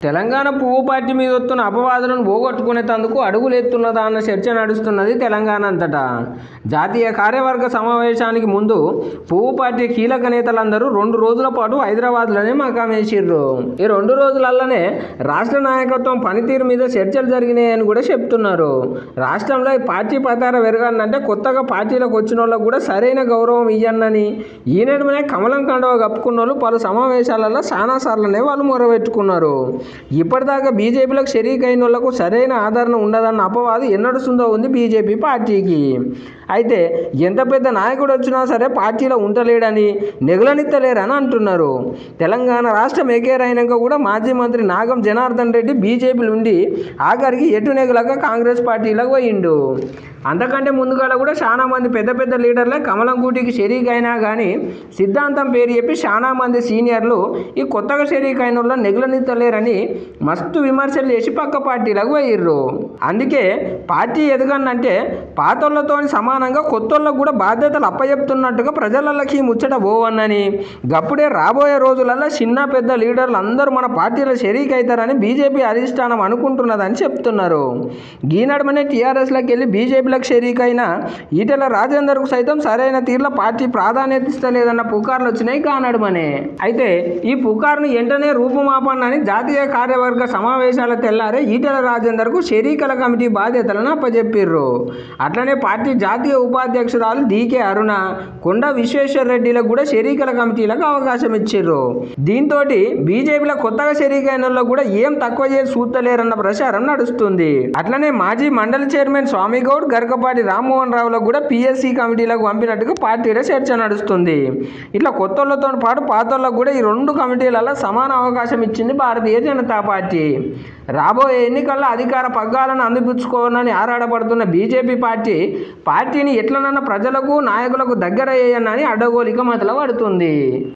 తెలంగాణ పువ్వు పార్టీ మీద వస్తున్న అపవాదులను పోగొట్టుకునేందుకు అడుగులెత్తున్నదా అన్న చర్చ నడుస్తున్నది తెలంగాణ అంతటా. జాతీయ కార్యవర్గ సమావేశానికి ముందు పువ్వు పార్టీ కీలక నేతలందరూ 2 రోజుల పాటు హైదరాబాద్లోనే మకామేసిర్రు. ఈ 2 రోజులల్లనే రాష్ట్ర నాయకత్వం పనితీరు మీద చర్చలు జరిగినాయని కూడా చెప్తున్నారు. రాష్ట్రంలో ఈ పార్టీ పతార పెరగాలంటే కొత్తగా పార్టీలకు వచ్చిన వాళ్ళకు కూడా సరైన గౌరవం ఇయ్యన్నని ఈ నడుమనే కమలం కండువ కప్పుకున్న వాళ్ళు పలు సమావేశాలలో చాలా సార్లనే వాళ్ళు మొరబెట్టుకున్నారు. ఇప్పటిదాకా బీజేపీలకు షరీక్ అయిన వాళ్లకు సరైన ఆదరణ ఉండదన్న అపవాదు ఎన్నడుస్తుందో ఉంది బీజేపీ పార్టీకి. అయితే ఎంత పెద్ద నాయకుడు వచ్చినా సరే పార్టీలో ఉండలేడని నెగలనిత్తలేరని అంటున్నారు. తెలంగాణ రాష్ట్రం ఎగేరైనాక కూడా మాజీ మంత్రి నాగం జనార్దన్ రెడ్డి బీజేపీలో ఉండి ఆఖరికి ఎటు నెగలక కాంగ్రెస్ పార్టీలకు పోయిండు. అంతకంటే ముందుగా కూడా చాలా మంది పెద్ద పెద్ద లీడర్లే కమలం కూటికి షరీక్ అయినా కానీ సిద్ధాంతం పేరు చెప్పి చాలా మంది సీనియర్లు ఈ కొత్తగా షరీక్ అయిన వాళ్ళు నెగలనిత్తలేరని మస్తు విమర్శలు చేసి పక్క పార్టీలకు పోయిర్రు. అందుకే పార్టీ ఎదగనంటే పాతోళ్లతో సమానంగా కొత్తోళ్ళకు కూడా బాధ్యతలు అప్పచెప్తున్నట్టుగా ప్రజలకి ముచ్చట పోవన్నని గప్పుడే రాబోయే రోజులలో చిన్న పెద్ద లీడర్లు అందరూ మన పార్టీలో షరీక్ అవుతారని బీజేపీ అధిష్టానం అనుకుంటున్నదని చెప్తున్నారు. ఈనడమనే టీఆర్ఎస్లోకి వెళ్ళి బీజేపీలకు షరీక్ అయిన ఈటెల రాజేందర్కు సైతం సరైన తీరులో పార్టీ ప్రాధాన్యత ఇస్తలేదన్న పుకార్లు వచ్చినాయి కానడమనే. అయితే ఈ పుకార్ను వెంటనే రూపుమాపన్నని జాతీయ కార్యవర్గ సమావేశాల తెల్లారే ఈటెల రాజేందర్కు షరీకల కమిటీ బాధ్యతలను అప్పచెప్పిర్రు. అట్లనే పార్టీ జాతీయ ఉపాధ్యక్షురాలు డీకే అరుణ, కొండ విశ్వేశ్వర్ రెడ్డిలకు కూడా షరీకల కమిటీలకు అవకాశం ఇచ్చిర్రు. దీంతో బీజేపీలో కొత్తగా షరీక్ అయిన వాళ్ళు కూడా ఏం తక్కువ చేసి చూస్తలేరన్న ప్రచారం నడుస్తుంది. అట్లనే మాజీ మండలి చైర్మన్ స్వామిగౌడ్, గరకపాటి రామ్మోహన్ రావులకు కూడా పీఎస్సీ కమిటీలకు పంపినట్టుగా పార్టీలో చర్చ నడుస్తుంది. ఇట్లా కొత్తోళ్లతో పాటు పాతోళ్లకు కూడా ఈ 2 కమిటీలలో సమాన అవకాశం ఇచ్చింది భారతీయ జనతా పార్టీ. రాబోయే ఎన్నికల్లో అధికార పగ్గాలను అందిపుచ్చుకోవాలని ఆరాటపడుతున్న బీజేపీ పార్టీని ఎట్లనన్నా ప్రజలకు నాయకులకు దగ్గర అయ్యాయని అడ్డగోలిక మొదలు పడుతుంది.